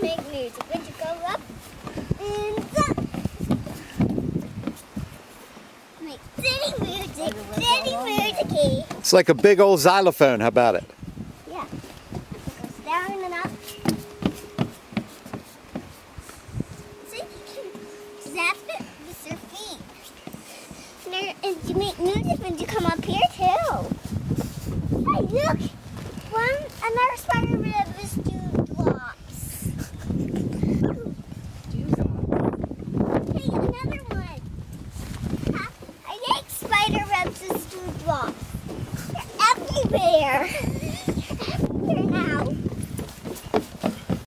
make music. When you go up and up. Make city music, It's like a big old xylophone. How about it? Yeah. It goes down and up. So you can zap it with your feet. And you make music when you come up here too. Hey, look! Another spider web is dewdrops. Hey, another one. I make spider webs as dewdrops. They're everywhere.